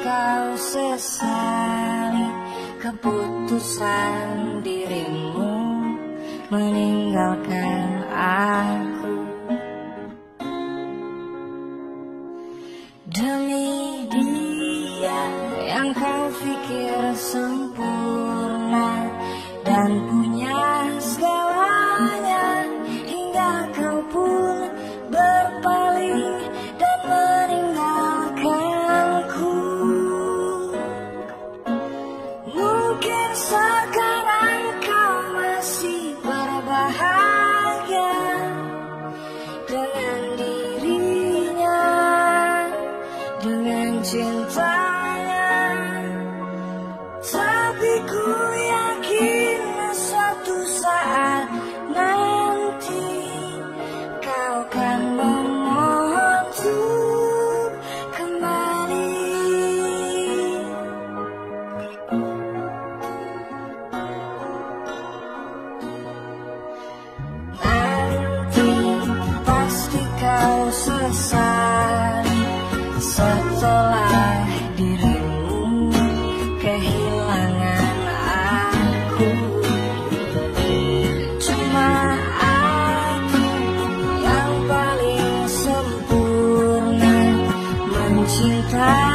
kau sesali keputusan dirimu meninggalkan aku. Demi dia yang kau pikir sempurna dan punya segalanya, hingga kau pun berpaling dan meninggalkanku. Mungkin sekarang kau masih berbahagia dengan dirinya, dengan cintanya, tapi ku yakin suatu saat nanti kau kan memohon untuk kembali. Nanti pasti kau sesali setelah dirimu kehilangan aku. Cuma aku yang paling sempurna mencintai